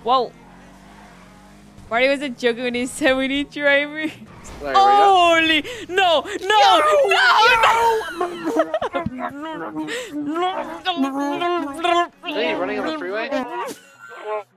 Whoa. Marty wasn't joking when he said we need driver. Holy no! Are you running on the freeway?